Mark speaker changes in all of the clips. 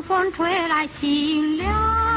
Speaker 1: 风吹来新凉，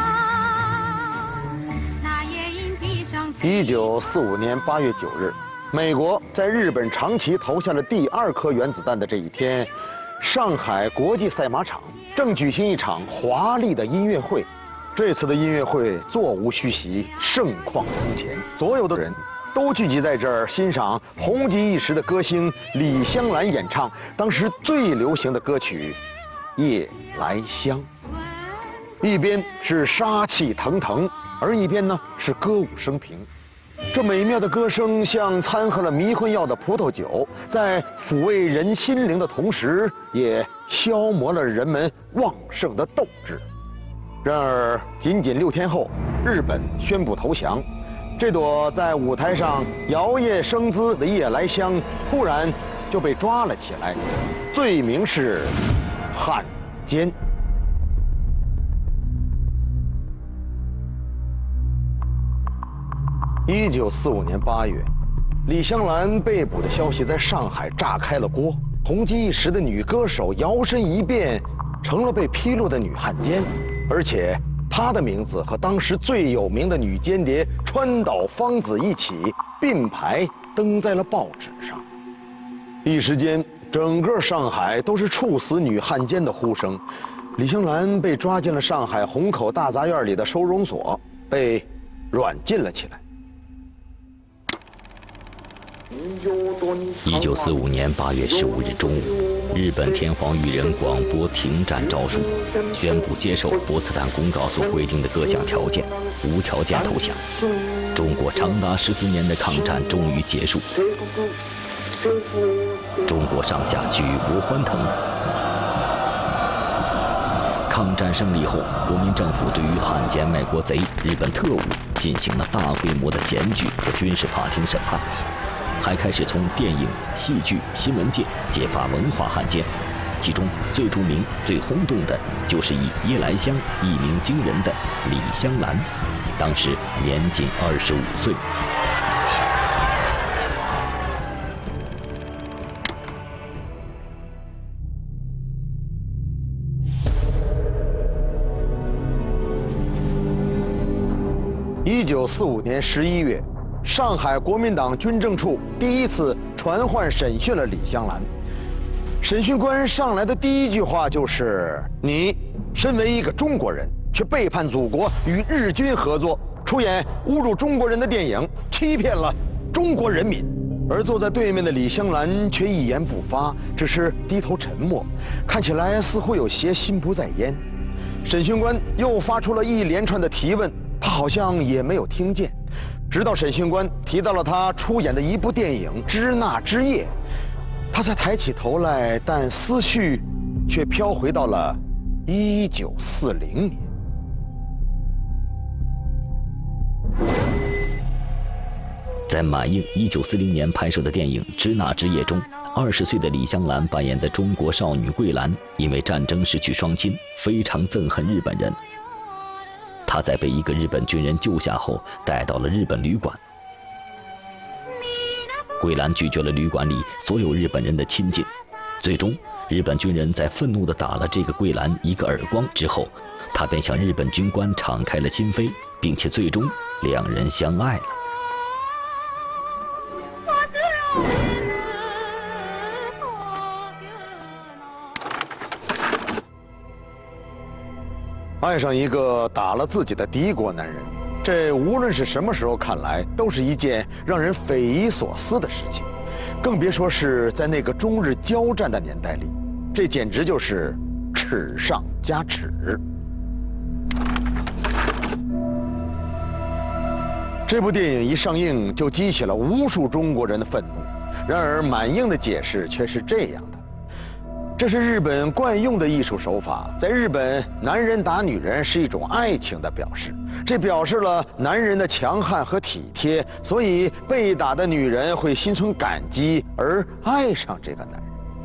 Speaker 1: 那夜莺低声。
Speaker 2: 1945年8月9日，美国在日本长崎投下了第2颗原子弹的这一天，上海国际赛马场正举行一场华丽的音乐会。这次的音乐会座无虚席，盛况空前，所有的人都聚集在这儿欣赏红极一时的歌星李香兰演唱当时最流行的歌曲《夜来香》。一边是杀气腾腾，而一边呢是歌舞升平。这美妙的歌声像掺和了迷魂药的葡萄酒，在抚慰人心灵的同时，也消磨了人们旺盛的斗志。然而，仅6天后，日本宣布投降。这朵在舞台上摇曳生姿的夜来香，突然就被抓了起来，罪名是汉奸。1945年8月，李香兰被捕的消息在上海炸开了锅。红极一时的女歌手摇身一变，成了被披露的女汉奸，而且她的名字和当时最有名的女间谍川岛芳子一起并排登在了报纸上。一时间，整个上海都是处死女汉奸的呼声。李香兰被抓进了上海虹口大杂院里的收容所，被软禁了起来。
Speaker 3: 1945年8月15日中午，日本天皇裕仁广播停战诏书，宣布接受波茨坦公告所规定的各项条件，无条件投降。中国长达14年的抗战终于结束，中国上下举国欢腾。抗战胜利后，国民政府对于汉奸卖国贼、日本特务进行了大规模的检举和军事法庭审判。还开始从电影、戏剧、新闻界揭发文化汉奸，其中最著名、最轰动的就是以夜来香一鸣惊人的李香兰，当时年仅25岁。
Speaker 2: 1945年11月。上海国民党军政处第一次传唤审讯了李香兰。审讯官上来的第一句话就是：“你身为一个中国人，却背叛祖国，与日军合作，出演侮辱中国人的电影，欺骗了中国人民。”而坐在对面的李香兰却一言不发，只是低头沉默，看起来似乎有些心不在焉。审讯官又发出了一连串的提问，他好像也没有听见。直到审讯官提到了他出演的一部电影《支那之夜》，他才抬起头来，但思绪却飘回到了1940年。
Speaker 3: 在马映1940年拍摄的电影《支那之夜》中，20岁的李香兰扮演的中国少女桂兰，因为战争失去双亲，非常憎恨日本人。他在被一个日本军人救下后，带到了日本旅馆。桂兰拒绝了旅馆里所有日本人的亲近，最终，日本军人在愤怒地打了这个桂兰一个耳光之后，他便向日本军官敞开了心扉，并且最终两人相爱了。
Speaker 2: 爱上一个打了自己的敌国男人，这无论是什么时候看来，都是一件让人匪夷所思的事情，更别说是在那个中日交战的年代里，这简直就是耻上加耻。这部电影一上映就激起了无数中国人的愤怒，然而满映的解释却是这样的。这是日本惯用的艺术手法，在日本，男人打女人是一种爱情的表示，这表示了男人的强悍和体贴，所以被打的女人会心存感激而爱上这个男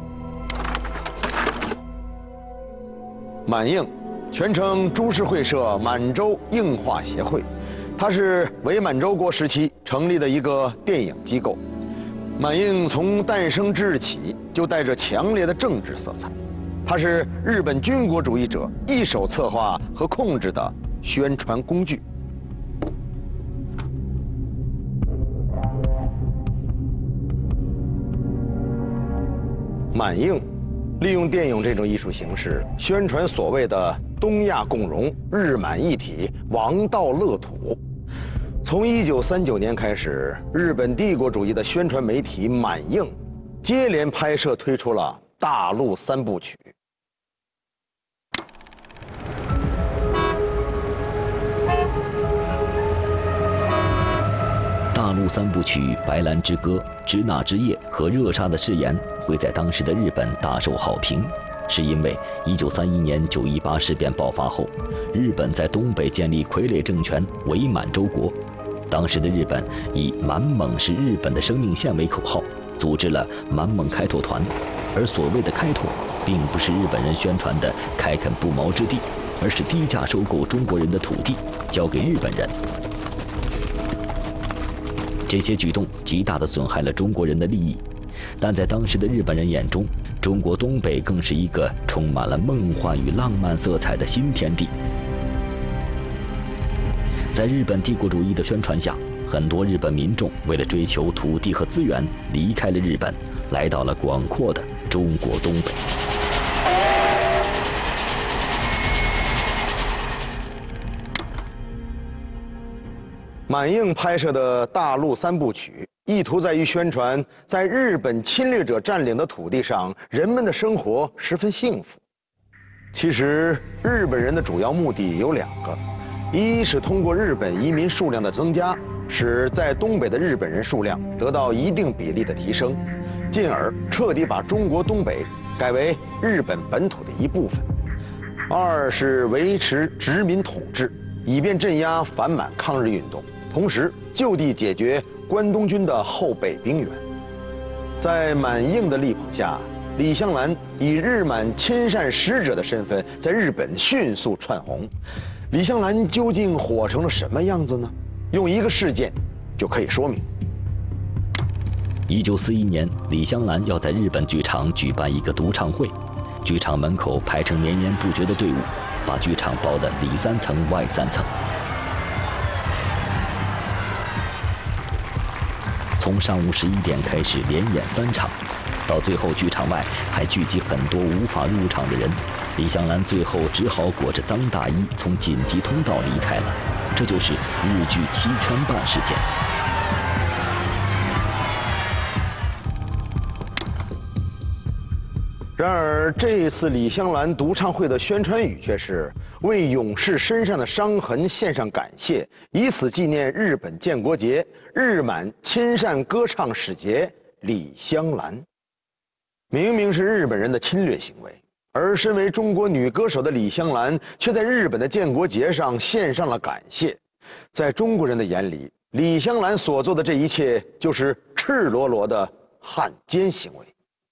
Speaker 2: 人。满映，全称株式会社满洲映画协会，它是伪满洲国时期成立的一个电影机构。满映从诞生之日起就带着强烈的政治色彩， 它是日本军国主义者一手策划和控制的宣传工具。满映利用电影这种艺术形式，宣传所谓的东亚共荣、日满一体、王道乐土。从1939年开始，日本帝国主义的宣传媒体满映接连拍摄推出了大陆三部曲。
Speaker 3: 大陆三部曲《白兰之歌》《支那之夜》和《热沙的誓言》会在当时的日本大受好评，是因为1931年9·18事变爆发后，日本在东北建立傀儡政权伪满洲国。当时的日本以“满蒙是日本的生命线”为口号，组织了满蒙开拓团。而所谓的开拓，并不是日本人宣传的开垦不毛之地，而是低价收购中国人的土地，交给日本人。这些举动极大地损害了中国人的利益，但在当时的日本人眼中，中国东北更是一个充满了梦幻与浪漫色彩的新天地。在日本帝国主义的宣传下，很多日本民众为了追求土地和资源，离开了日本，来到了广阔的中国东北。
Speaker 2: 满映拍摄的大陆三部曲，意图在于宣传在日本侵略者占领的土地上，人们的生活十分幸福。其实，日本人的主要目的有两个：一是通过日本移民数量的增加，使在东北的日本人数量得到一定比例的提升，进而彻底把中国东北改为日本本土的一部分；二是维持殖民统治，以便镇压反满抗日运动，同时就地解决关东军的后备兵源。在满映的力捧下，李香兰以日满亲善使者的身份在日本迅速窜红。李香兰究竟火成了什么样子呢？用一个事件就可以说明。
Speaker 3: 1941年，李香兰要在日本剧场举办一个独唱会，剧场门口排成绵延不绝的队伍，把剧场包得里3层外3层。从上午11点开始连演3场，到最后剧场外还聚集很多无法入场的人。李香兰最后只好裹着脏大衣从紧急通道离开了。这就是日剧七圈半事件。
Speaker 2: 然而，这一次李香兰独唱会的宣传语却是为勇士身上的伤痕献上感谢，以此纪念日本建国节日满亲善歌唱使节李香兰。明明是日本人的侵略行为，而身为中国女歌手的李香兰却在日本的建国节上献上了感谢。在中国人的眼里，李香兰所做的这一切就是赤裸裸的汉奸行为。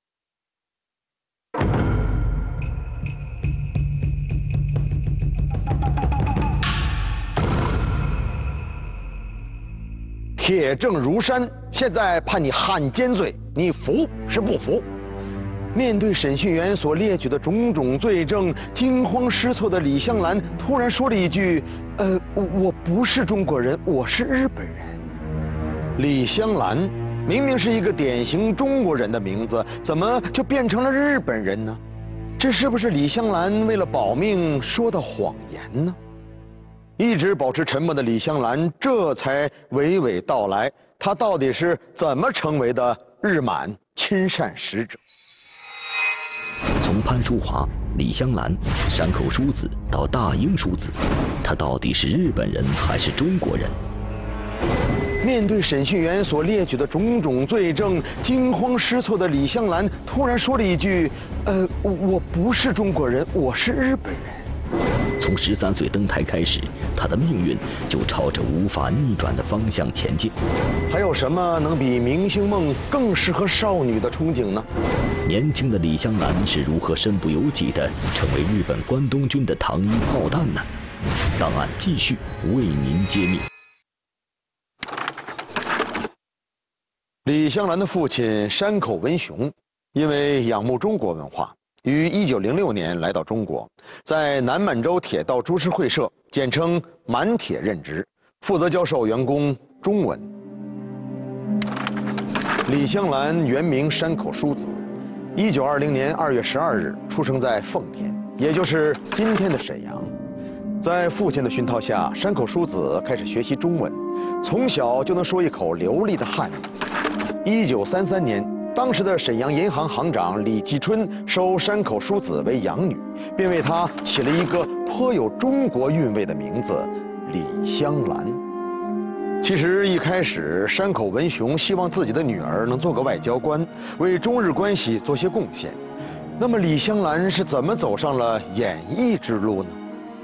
Speaker 2: 铁证如山，现在判你汉奸罪，你服是不服？面对审讯员所列举的种种罪证，惊慌失措的李香兰突然说了一句：“我不是中国人，我是日本人。”李香兰明明是一个典型中国人的名字，怎么就变成了日本人呢？这是不是李香兰为了保命说的谎言呢？一直保持沉默的李香兰这才娓娓道来，她到底是怎么成为的日满亲善使者。
Speaker 3: 从潘淑华、李香兰、山口淑子到大英淑子，她到底是日本人还是中国人？
Speaker 2: 面对审讯员所列举的种种罪证，惊慌失措的李香兰突然说了一句：“我不是中国人，我是日本人。”
Speaker 3: 从13岁登台开始，她的命运就朝着无法逆转的方向前进。
Speaker 2: 还有什么能比明星梦更适合少女的憧憬呢？
Speaker 3: 年轻的李香兰是如何身不由己地成为日本关东军的糖衣炮弹呢？档案继续为您揭秘。
Speaker 2: 李香兰的父亲山口文雄，因为仰慕中国文化， 于1906年来到中国，在南满洲铁道株式会社（简称满铁）任职，负责教授员工中文。李香兰原名山口淑子，1920年2月12日出生在奉天，也就是今天的沈阳。在父亲的熏陶下，山口淑子开始学习中文，从小就能说一口流利的汉语。1933年，当时的沈阳银行行长李继春收山口淑子为养女，便为她起了一个颇有中国韵味的名字李香兰。其实一开始，山口文雄希望自己的女儿能做个外交官，为中日关系做些贡献。那么李香兰是怎么走上了演艺之路呢？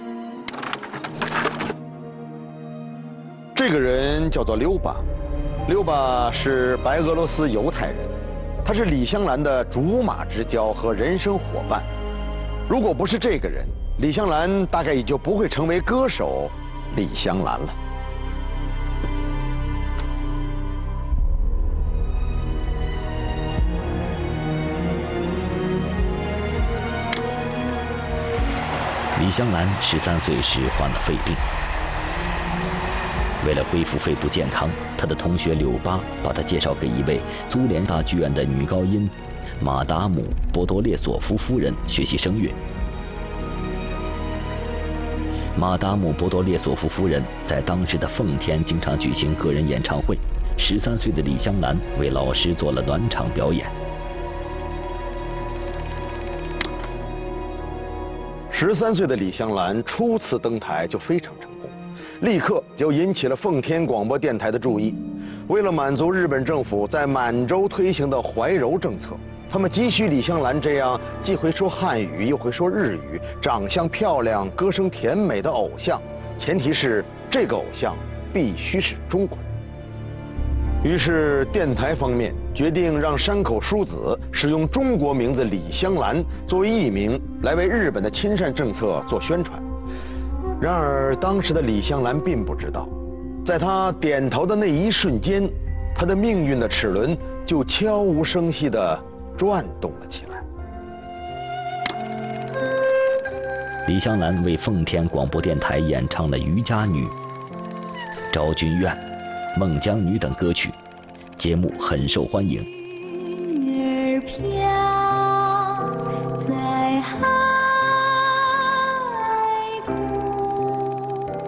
Speaker 2: 这个人叫做溜巴，溜巴是白俄罗斯犹太人，他是李香兰的竹马之交和人生伙伴。如果不是这个人，李香兰大概也就不会成为歌手李香兰了。
Speaker 3: 李香兰13岁时患了肺病，为了恢复肺部健康，她的同学柳巴把她介绍给一位苏联大剧院的女高音马达姆·波多列索夫夫人学习声乐。马达姆·波多列索夫夫人在当时的奉天经常举行个人演唱会，13岁的李香兰为老师做了暖场表演。
Speaker 2: 13岁的李香兰初次登台就非常成功，立刻就引起了奉天广播电台的注意。为了满足日本政府在满洲推行的怀柔政策，他们急需李香兰这样既会说汉语又会说日语、长相漂亮、歌声甜美的偶像，前提是这个偶像必须是中国人。于是电台方面决定让山口淑子使用中国名字李香兰作为艺名，来为日本的亲善政策做宣传。然而当时的李香兰并不知道，在她点头的那一瞬间，她的命运的齿轮就悄无声息地转动了起来。
Speaker 3: 李香兰为奉天广播电台演唱了《渔家女》《昭君怨》《孟姜女》等歌曲，节目很受欢迎。
Speaker 1: 云儿飘在海谷。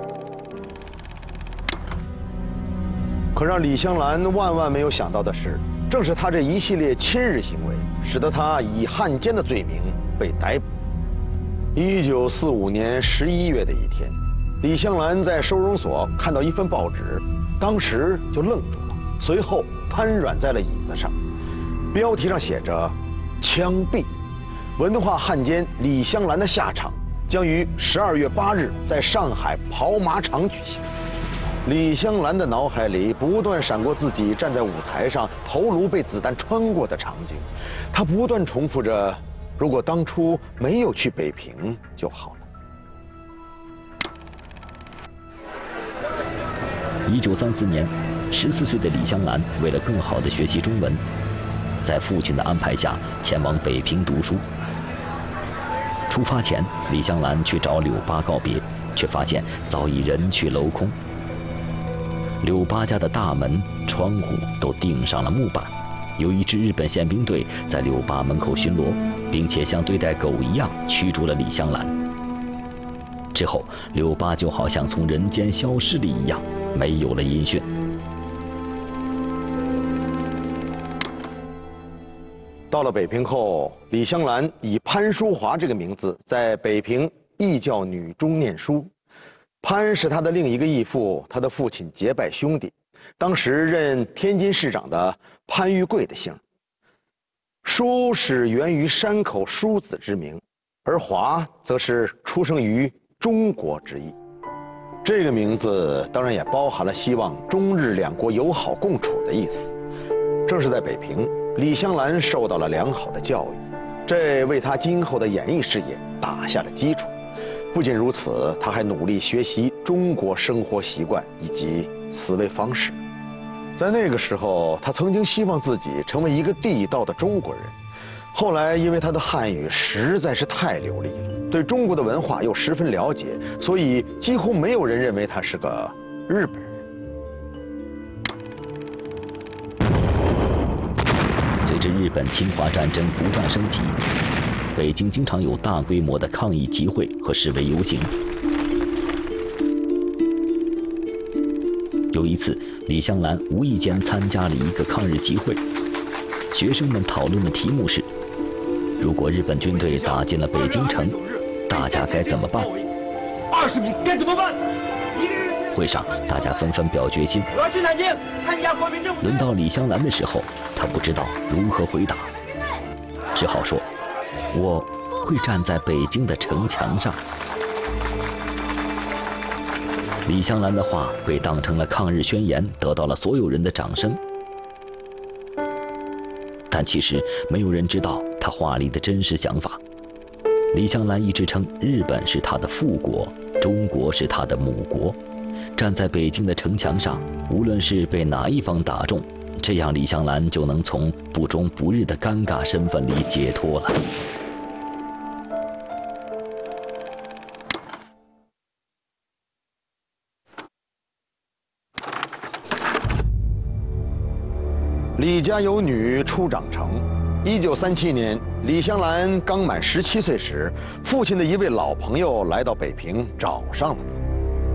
Speaker 2: 可让李香兰万万没有想到的是，正是她这一系列亲日行为，使得她以汉奸的罪名被逮捕。1945年11月的一天，李香兰在收容所看到一份报纸，当时就愣住了，随后瘫软在了椅子上。标题上写着“枪毙”，文化汉奸李香兰的下场将于12月8日在上海跑马场举行。李香兰的脑海里不断闪过自己站在舞台上，头颅被子弹穿过的场景，她不断重复着：如果当初没有去北平就好了。
Speaker 3: 1934年，14岁的李香兰为了更好地学习中文，在父亲的安排下前往北平读书。出发前，李香兰去找柳巴告别，却发现早已人去楼空。柳巴家的大门、窗户都钉上了木板，有一支日本宪兵队在柳巴门口巡逻，并且像对待狗一样驱逐了李香兰。之后，柳巴就好像从人间消失了一样，没有了音讯。
Speaker 2: 到了北平后，李香兰以潘淑华这个名字在北平义教女中念书。潘是她的另一个义父，她的父亲结拜兄弟，当时任天津市长的潘玉贵的姓。淑是源于山口淑子之名，而华则是出生于中国之意。这个名字当然也包含了希望中日两国友好共处的意思。正是在北平，李香兰受到了良好的教育，这为她今后的演艺事业打下了基础。不仅如此，她还努力学习中国生活习惯以及思维方式。在那个时候，她曾经希望自己成为一个地道的中国人， 后来因为他的汉语实在是太流利了，对中国的文化又十分了解，所以几乎没有人认为他是个日本人。
Speaker 3: 随着日本侵华战争不断升级，北京经常有大规模的抗议集会和示威游行。有一次，李香兰无意间参加了一个抗日集会，学生们讨论的题目是：如果日本军队打进了北京城，大家该怎么办
Speaker 4: ？20米该怎么办？
Speaker 3: 会上，大家纷纷表决心。
Speaker 4: 我要去南京参加国民政府。
Speaker 3: 轮到李香兰的时候，她不知道如何回答，只好说：“我会站在北京的城墙上。”李香兰的话被当成了抗日宣言，得到了所有人的掌声。但其实没有人知道她话里的真实想法。李香兰一直称日本是她的父国，中国是她的母国。站在北京的城墙上，无论是被哪一方打中，这样李香兰就能从不中不日的尴尬身份里解脱了。
Speaker 2: 李家有女初长成。1937年，李香兰刚满17岁时，父亲的一位老朋友来到北平找上了她。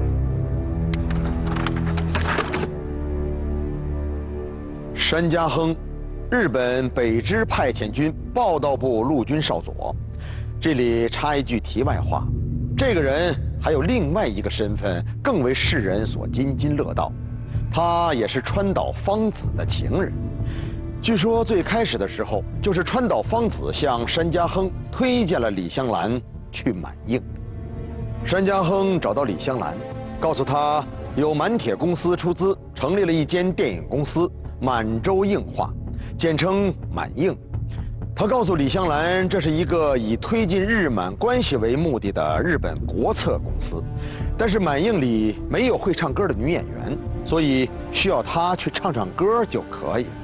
Speaker 2: 山家亨，日本北支派遣军报道部陆军少佐。这里插一句题外话，这个人还有另外一个身份，更为世人所津津乐道，他也是川岛芳子的情人。据说最开始的时候，就是川岛芳子向山家亨推荐了李香兰去满映。山家亨找到李香兰，告诉他有满铁公司出资成立了一间电影公司满洲映画，简称满映。他告诉李香兰，这是一个以推进日满关系为目的的日本国策公司，但是满映里没有会唱歌的女演员，所以需要她去唱唱歌就可以了。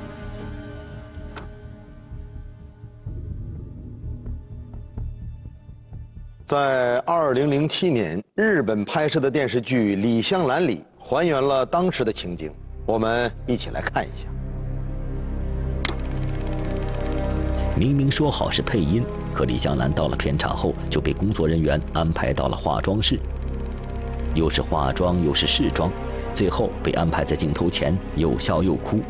Speaker 2: 在2007年日本拍摄的电视剧《李香兰》里，还原了当时的情景，我们一起来看一下。
Speaker 3: 明明说好是配音，可李香兰到了片场后就被工作人员安排到了化妆室，又是化妆又是试妆，最后被安排在镜头前又笑又哭。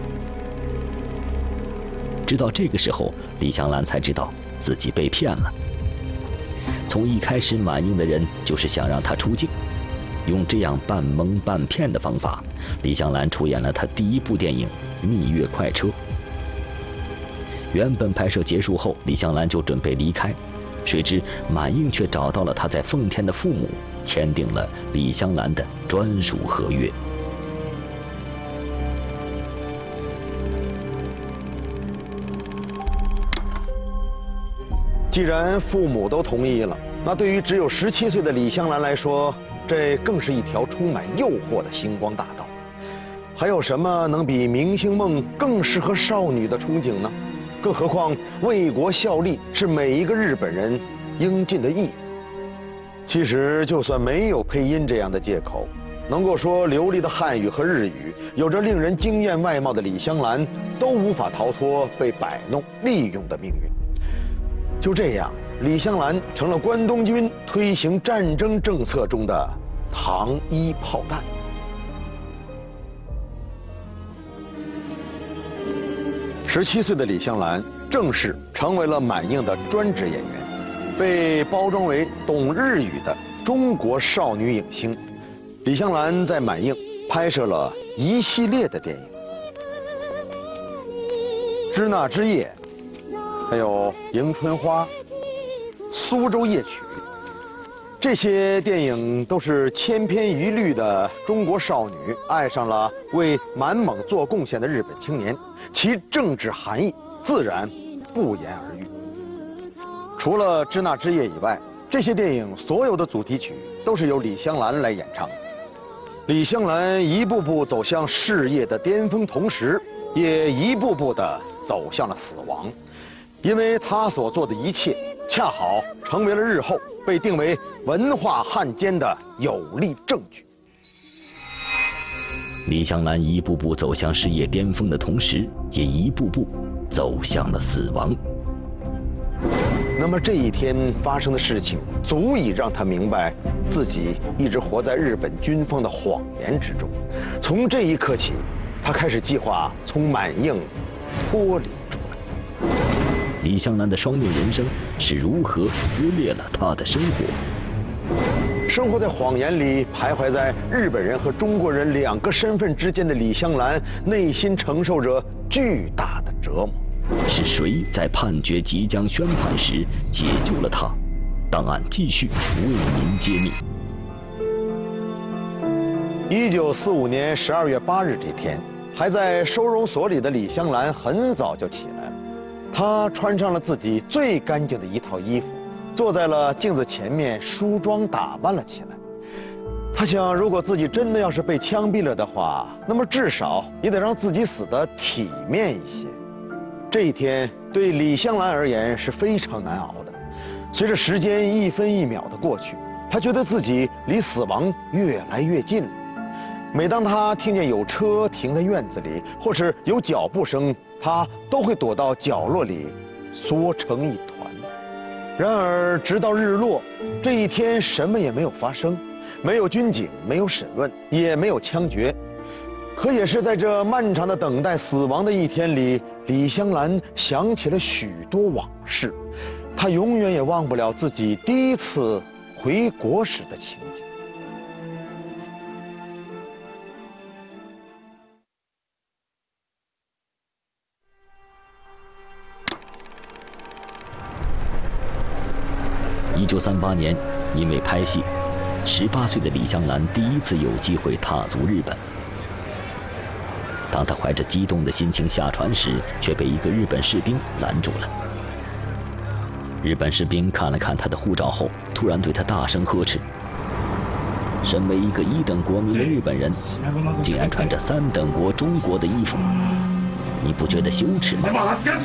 Speaker 3: 直到这个时候，李香兰才知道自己被骗了。从一开始满映的人就是想让她出镜，用这样半蒙半骗的方法，李香兰出演了她第一部电影《蜜月快车》。原本拍摄结束后，李香兰就准备离开，谁知满映却找到了她在奉天的父母，签订了李香兰的专属合约。
Speaker 2: 既然父母都同意了，那对于只有17岁的李香兰来说，这更是一条充满诱惑的星光大道。还有什么能比明星梦更适合少女的憧憬呢？更何况为国效力是每一个日本人应尽的义务。其实，就算没有配音这样的借口，能够说流利的汉语和日语，有着令人惊艳外貌的李香兰，都无法逃脱被摆弄利用的命运。就这样，李香兰成了关东军推行战争政策中的糖衣炮弹。17岁的李香兰正式成为了满映的专职演员，被包装为懂日语的中国少女影星。李香兰在满映拍摄了一系列的电影，《支那之夜》，还有《迎春花》《苏州夜曲》，这些电影都是千篇一律的中国少女爱上了为满蒙做贡献的日本青年，其政治含义自然不言而喻。除了《支那之夜》以外，这些电影所有的主题曲都是由李香兰来演唱的。李香兰一步步走向事业的巅峰，同时也一步步地走向了死亡。 因为他所做的一切，恰好成为了日后被定为文化汉奸的有力证据。
Speaker 3: 李香兰一步步走向事业巅峰的同时，也一步步走向了死亡。
Speaker 2: 那么这一天发生的事情，足以让他明白，自己一直活在日本军方的谎言之中。从这一刻起，他开始计划从满映脱离出来。
Speaker 3: 李香兰的双面人生是如何撕裂了她的生活？
Speaker 2: 生活在谎言里，徘徊在日本人和中国人两个身份之间的李香兰，内心承受着巨大的折磨。
Speaker 3: 是谁在判决即将宣判时解救了她？档案继续为您揭秘。
Speaker 2: 1945年12月8日这天，还在收容所里的李香兰很早就起来了。她穿上了自己最干净的一套衣服，坐在了镜子前面梳妆打扮了起来。她想，如果自己真的要是被枪毙了的话，那么至少也得让自己死得体面一些。这一天对李香兰而言是非常难熬的。随着时间一分一秒的过去，她觉得自己离死亡越来越近了。每当她听见有车停在院子里，或是有脚步声，她都会躲到角落里，缩成一团。然而，直到日落，这一天什么也没有发生，没有军警，没有审问，也没有枪决。可也是在这漫长的等待死亡的一天里，李香兰想起了许多往事，她永远也忘不了自己第一次回国时的情景。
Speaker 3: 1938年，因为拍戏，18岁的李香兰第一次有机会踏足日本。当她怀着激动的心情下船时，却被一个日本士兵拦住了。日本士兵看了看她的护照后，突然对她大声呵斥：“身为一个1等国民的日本人，竟然穿着3等国中国的衣服，你不觉得羞耻吗？”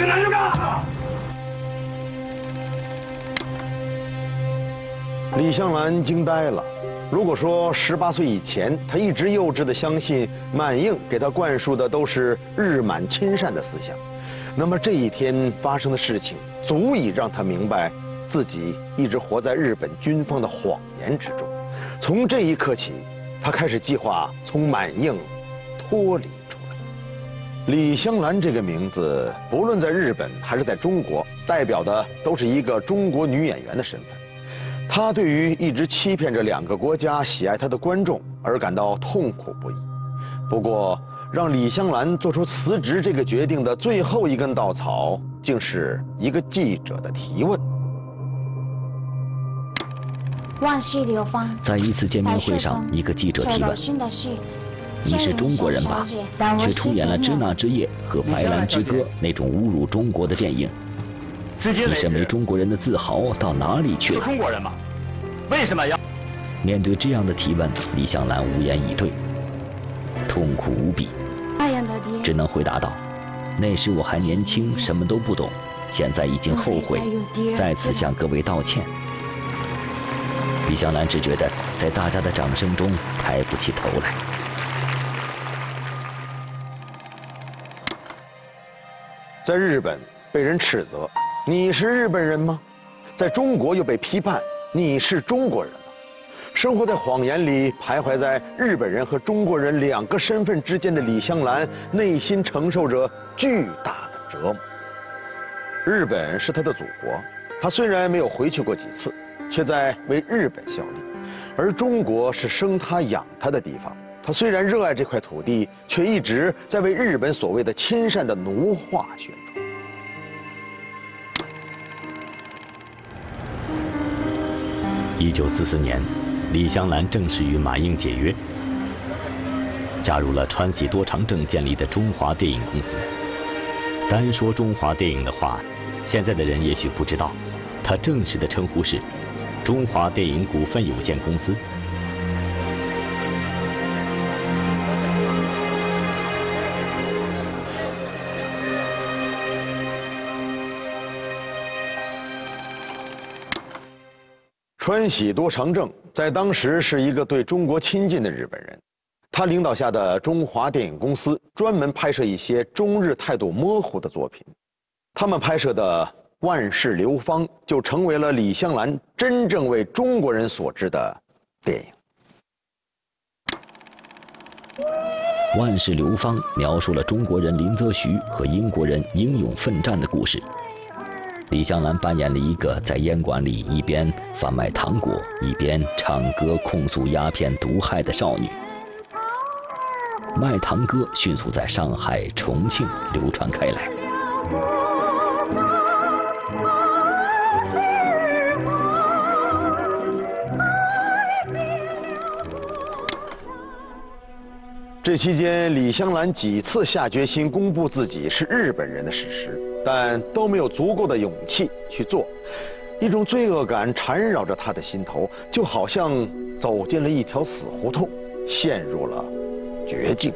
Speaker 2: 李香兰惊呆了。如果说18岁以前，她一直幼稚地相信满映给她灌输的都是日满亲善的思想，那么这一天发生的事情，足以让她明白，自己一直活在日本军方的谎言之中。从这一刻起，她开始计划从满映脱离出来。李香兰这个名字，不论在日本还是在中国，代表的都是一个中国女演员的身份。她对于一直欺骗着2个国家喜爱她的观众而感到痛苦不已。不过，让李香兰做出辞职这个决定的最后一根稻草，竟是一个记者的提问。
Speaker 3: 在一次见面会上，一个记者提问：“你是中国人吧？却出演了《支那之夜》和《白兰之歌》那种侮辱中国的电影。你身为中国人的自豪到哪里去了？
Speaker 4: 中国人嘛，为什么要？”
Speaker 3: 面对这样的提问，李香兰无言以对，痛苦无比，只能回答道：“那时我还年轻，什么都不懂，现在已经后悔，在此向各位道歉。”李香兰只觉得在大家的掌声中抬不起头来。
Speaker 2: 在日本被人斥责，你是日本人吗？在中国又被批判，你是中国人吗？生活在谎言里，徘徊在日本人和中国人2个身份之间的李香兰，内心承受着巨大的折磨。日本是她的祖国，她虽然没有回去过几次，却在为日本效力；而中国是生她养她的地方，她虽然热爱这块土地，却一直在为日本所谓的亲善的奴化宣传。
Speaker 5: 1944年，李香兰正式与马英解约，加入了川喜多长政建立的中华电影公司。单说中华电影的话，现在的人也许不知道，它正式的称呼是中华电影股份有限公司。
Speaker 2: 川喜多长政在当时是一个对中国亲近的日本人，他领导下的中华电影公司专门拍摄一些中日态度模糊的作品，他们拍摄的《万世流芳》就成为了李香兰真正为中国人所知的电影。
Speaker 3: 《万世流芳》描述了中国人林则徐和英国人英勇奋战的故事。李香兰扮演了一个在烟馆里一边贩卖糖果一边唱歌控诉鸦片毒害的少女。卖糖歌迅速在上海、重庆流传开来。
Speaker 2: 这期间，李香兰几次下决心公布自己是日本人的事实，但都没有足够的勇气去做。一种罪恶感缠绕着她的心头，就好像走进了一条死胡同，陷入了绝境。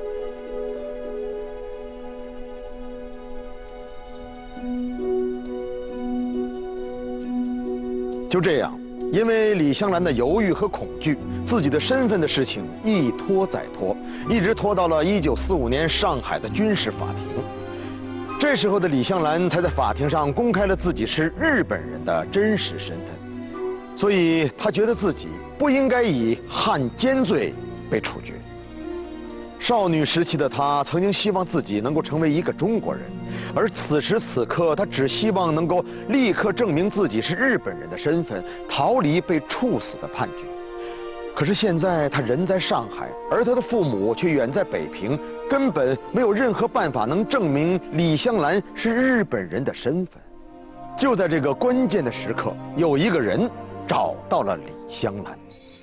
Speaker 2: 就这样，因为李香兰的犹豫和恐惧，自己的身份的事情一拖再拖，一直拖到了1945年上海的军事法庭。这时候的李香兰才在法庭上公开了自己是日本人的真实身份，所以她觉得自己不应该以汉奸罪被处决。少女时期的她曾经希望自己能够成为一个中国人，而此时此刻，她只希望能够立刻证明自己是日本人的身份，逃离被处死的判决。可是现在她人在上海，而她的父母却远在北平，根本没有任何办法能证明李香兰是日本人的身份。就在这个关键的时刻，有一个人找到了李香兰。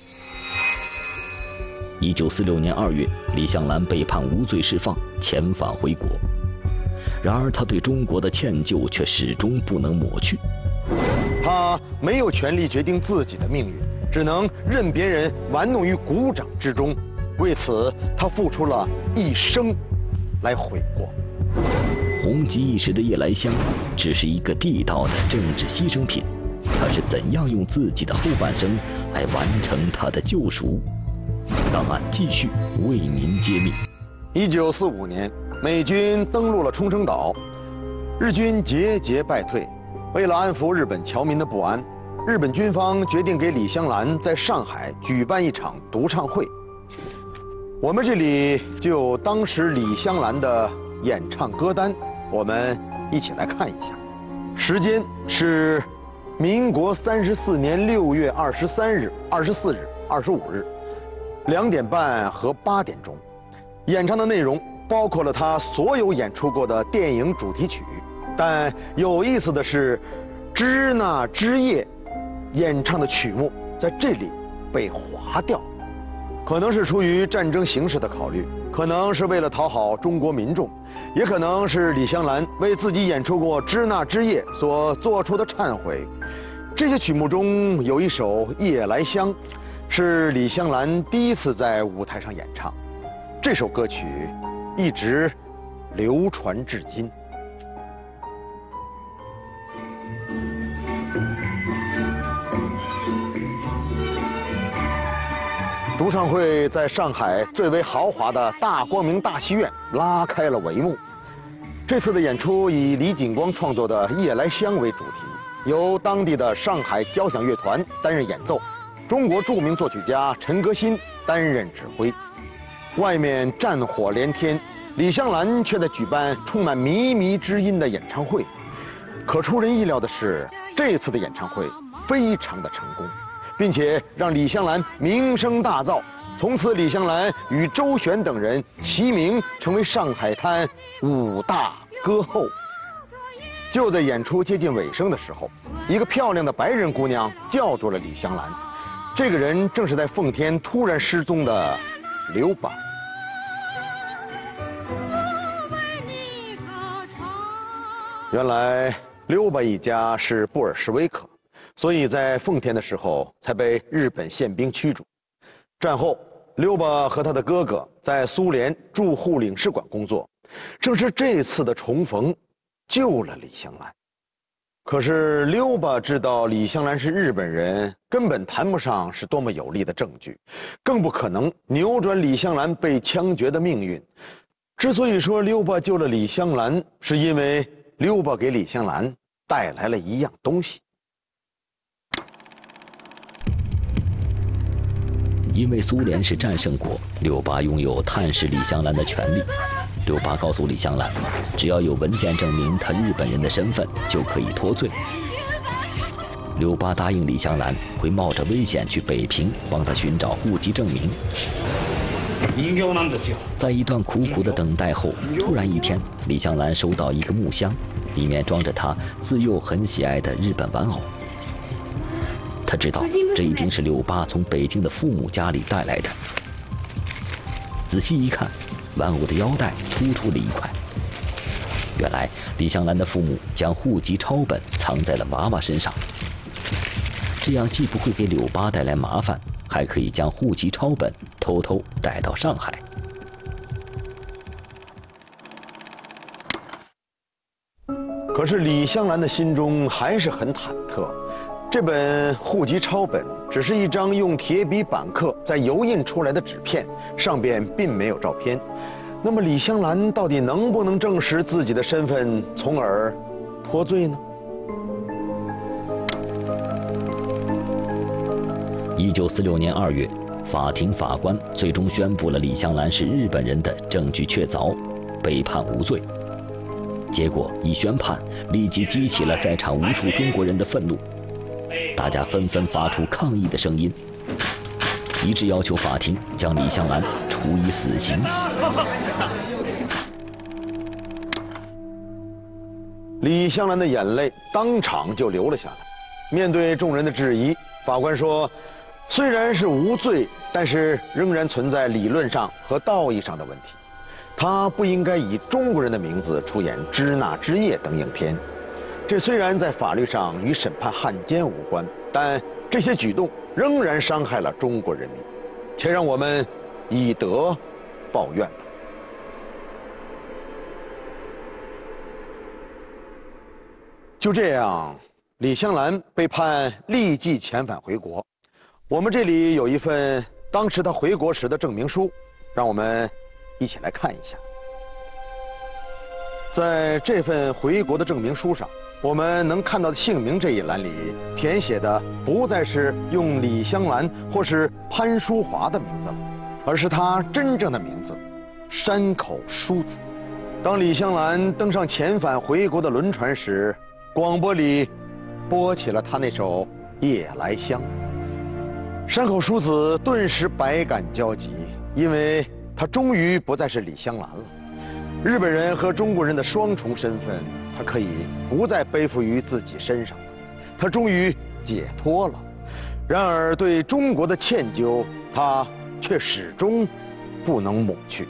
Speaker 3: 1946年2月，李香兰被判无罪释放，遣返回国。然而，她对中国的歉疚却始终不能抹去。
Speaker 2: 她没有权利决定自己的命运，只能任别人玩弄于股掌之中。为此，她付出了一生来悔过。
Speaker 3: 红极一时的夜来香只是一个地道的政治牺牲品，她是怎样用自己的后半生来完成她的救赎？档案继续为您揭秘。
Speaker 2: 1945年，美军登陆了冲绳岛，日军节节败退。为了安抚日本侨民的不安，日本军方决定给李香兰在上海举办一场独唱会。我们这里就有当时李香兰的演唱歌单，我们一起来看一下。时间是民国34年6月23日、24日、25日，2点半和8点钟。演唱的内容包括了他所有演出过的电影主题曲，但有意思的是，《支那之夜》演唱的曲目在这里被划掉，可能是出于战争形势的考虑，可能是为了讨好中国民众，也可能是李香兰为自己演出过《支那之夜》所做出的忏悔。这些曲目中有一首《夜来香》，是李香兰第一次在舞台上演唱。这首歌曲一直流传至今。独唱会在上海最为豪华的大光明大戏院拉开了帷幕。这次的演出以李景光创作的《夜来香》为主题，由当地的上海交响乐团担任演奏，中国著名作曲家陈歌辛担任指挥。外面战火连天，李香兰却在举办充满靡靡之音的演唱会。可出人意料的是，这次的演唱会非常的成功，并且让李香兰名声大噪。从此，李香兰与周璇等人齐名，成为上海滩5大歌后。就在演出接近尾声的时候，一个漂亮的白人姑娘叫住了李香兰。这个人正是在奉天突然失踪的刘邦。原来刘邦一家是布尔什维克，所以在奉天的时候才被日本宪兵驱逐。战后，刘邦和他的哥哥在苏联驻沪领事馆工作。正是这次的重逢，救了李香兰。 可是溜巴知道李香兰是日本人，根本谈不上是多么有力的证据，更不可能扭转李香兰被枪决的命运。之所以说溜巴救了李香兰，是因为溜巴给李香兰带来了一样东西。
Speaker 3: 因为苏联是战胜国，六八拥有探视李香兰的权利。六八告诉李香兰，只要有文件证明他日本人的身份，就可以脱罪。六八答应李香兰会冒着危险去北平帮他寻找户籍证明。在一段苦苦的等待后，突然一天，李香兰收到一个木箱，里面装着她自幼很喜爱的日本玩偶。他知道这一定是六八从北京的父母家里带来的。仔细一看，玩偶的腰带突出了一块。原来李香兰的父母将户籍抄本藏在了娃娃身上，这样既不会给柳巴带来麻烦，还可以将户籍抄本偷偷带到上海。
Speaker 2: 可是李香兰的心中还是很忐忑。这本户籍抄本只是一张用铁笔板刻再油印出来的纸片，上边并没有照片。那么李香兰到底能不能证实自己的身份，从而脱罪呢
Speaker 3: ？1946年2月，法庭法官最终宣布了李香兰是日本人的证据确凿，被判无罪。结果一宣判，立即激起了在场无数中国人的愤怒。大家纷纷发出抗议的声音，一致要求法庭将李香兰处以死刑。
Speaker 2: 李香兰的眼泪当场就流了下来。面对众人的质疑，法官说，虽然是无罪，但是仍然存在理论上和道义上的问题。他不应该以中国人的名字出演《支那之夜》等影片。这虽然在法律上与审判汉奸无关，但这些举动仍然伤害了中国人民，且让我们以德报怨吧。就这样，李香兰被判立即遣返回国。我们这里有一份当时他回国时的证明书，让我们一起来看一下。在这份回国的证明书上，我们能看到的姓名这一栏里填写的不再是用李香兰或是潘淑华的名字了，而是她真正的名字山口淑子。当李香兰登上遣返回国的轮船时，广播里播起了她那首《夜来香》。山口淑子顿时百感交集，因为她终于不再是李香兰了。日本人和中国人的双重身份，他可以不再背负于自己身上了，他终于解脱了。然而对中国的歉疚，他却始终不能抹去。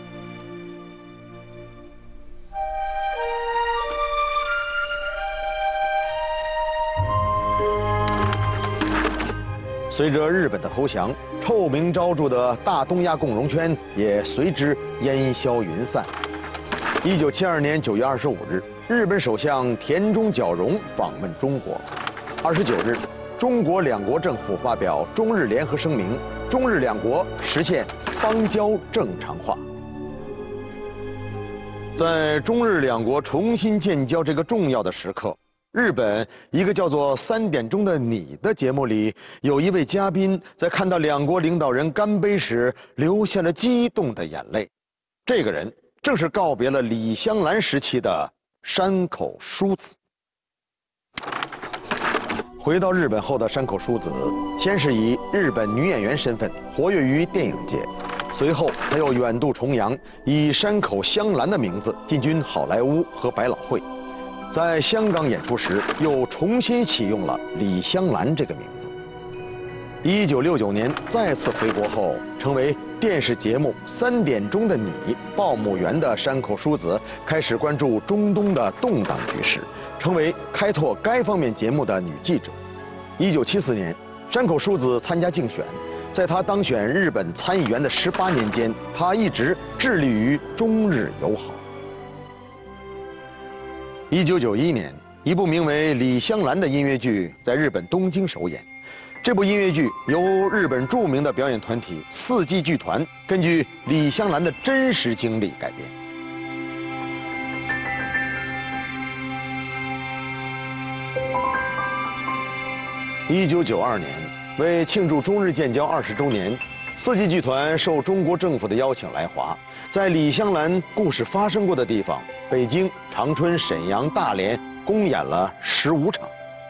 Speaker 2: 随着日本的投降，臭名昭著的大东亚共荣圈也随之烟消云散。1972年9月25日，日本首相田中角荣访问中国。29日，中国两国政府发表中日联合声明，中日两国实现邦交正常化。在中日两国重新建交这个重要的时刻，日本一个叫做《3点钟的你》的节目里，有一位嘉宾在看到两国领导人干杯时，流下了激动的眼泪。这个人正是告别了李香兰时期的山口淑子。回到日本后的山口淑子，先是以日本女演员身份活跃于电影界，随后她又远渡重洋，以山口香兰的名字进军好莱坞和百老汇。在香港演出时，又重新启用了李香兰这个名字。1969年再次回国后，成为电视节目《3点钟的你》报幕员的山口淑子，开始关注中东的动荡局势，成为开拓该方面节目的女记者。1974年，山口淑子参加竞选，在她当选日本参议员的18年间，她一直致力于中日友好。1991年， 一部名为《李香兰》的音乐剧在日本东京首演。这部音乐剧由日本著名的表演团体四季剧团根据李香兰的真实经历改编。1992年，为庆祝中日建交20周年，四季剧团受中国政府的邀请来华，在李香兰故事发生过的地方北京、长春、沈阳、大连公演了15场。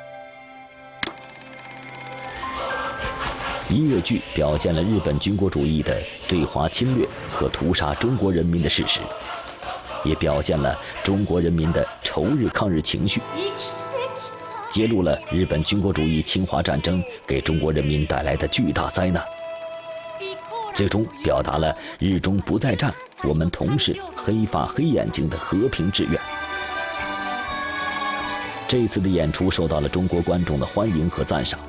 Speaker 3: 音乐剧表现了日本军国主义的对华侵略和屠杀中国人民的事实，也表现了中国人民的仇日抗日情绪，揭露了日本军国主义侵华战争给中国人民带来的巨大灾难，最终表达了日中不再战，我们同是黑发黑眼睛的和平志愿。这次的演出受到了中国观众的欢迎和赞赏。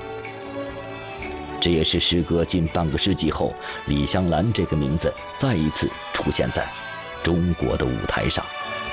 Speaker 3: 这也是时隔近半个世纪后，李香兰这个名字再一次出现在中国的舞台上。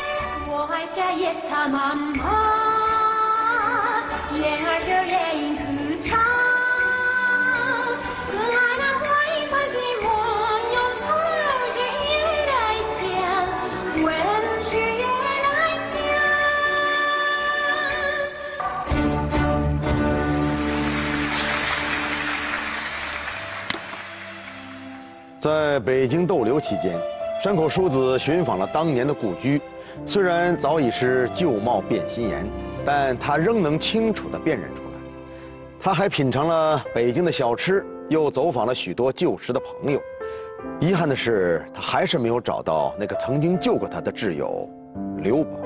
Speaker 2: 在北京逗留期间，山口淑子寻访了当年的故居。虽然早已是旧貌变新颜，但她仍能清楚地辨认出来。她还品尝了北京的小吃，又走访了许多旧时的朋友。遗憾的是，她还是没有找到那个曾经救过她的挚友刘巴。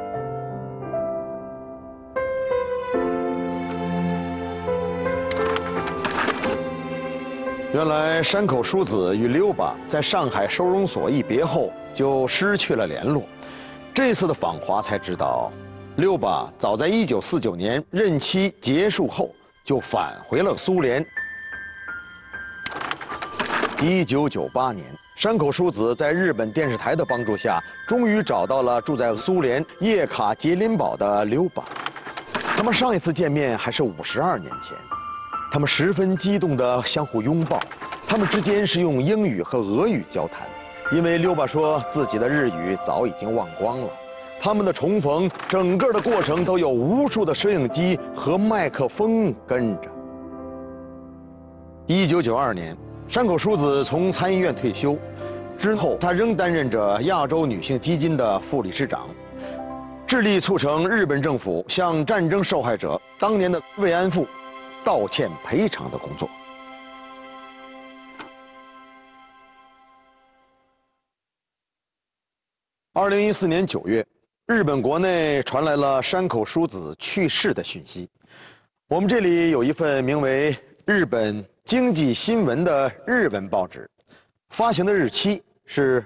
Speaker 2: 原来山口淑子与刘巴在上海收容所一别后就失去了联络。这次的访华才知道，刘巴早在1949年任期结束后就返回了苏联。1998年，山口淑子在日本电视台的帮助下，终于找到了住在苏联叶卡捷琳堡的刘巴。他们上一次见面还是52年前。他们十分激动地相互拥抱，他们之间是用英语和俄语交谈，因为刘巴说自己的日语早已经忘光了。他们的重逢，整个的过程都有无数的摄影机和麦克风跟着。1992年，山口淑子从参议院退休，之后她仍担任着亚洲女性基金的副理事长，致力促成日本政府向战争受害者当年的慰安妇道歉赔偿的工作。2014年9月，日本国内传来了山口淑子去世的讯息。我们这里有一份名为《日本经济新闻》的日文报纸，发行的日期是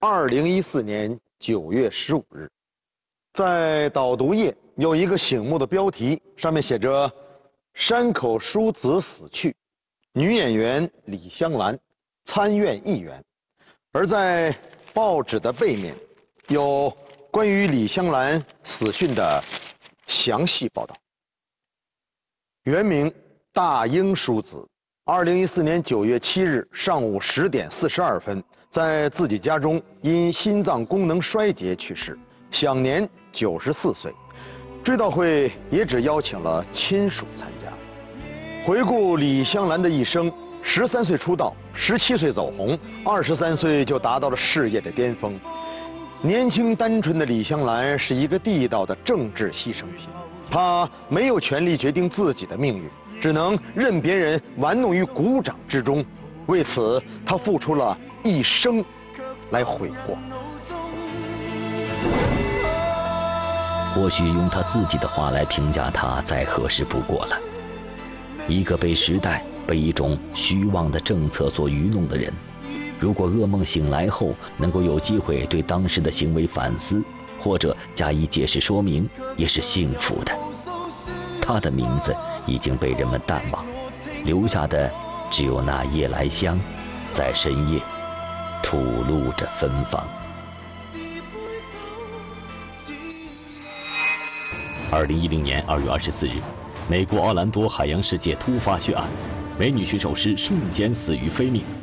Speaker 2: 2014年9月15日。在导读页有一个醒目的标题，上面写着山口淑子死去，女演员李香兰参院议员。而在报纸的背面，有关于李香兰死讯的详细报道。原名大英淑子，2014年9月7日上午10点42分，在自己家中因心脏功能衰竭去世，享年94岁。追悼会也只邀请了亲属参加。回顾李香兰的一生，13岁出道，17岁走红，23岁就达到了事业的巅峰。年轻单纯的李香兰是一个地道的政治牺牲品，她没有权利决定自己的命运，只能任别人玩弄于股掌之中。为此，她付出了一生来悔过。
Speaker 3: 或许用他自己的话来评价他再合适不过了。一个被时代、被一种虚妄的政策所愚弄的人，如果噩梦醒来后能够有机会对当时的行为反思，或者加以解释说明，也是幸福的。他的名字已经被人们淡忘，留下的只有那夜来香，在深夜吐露着芬芳。
Speaker 5: 2010年2月24日，美国奥兰多海洋世界突发血案，美女水手师瞬间死于非命。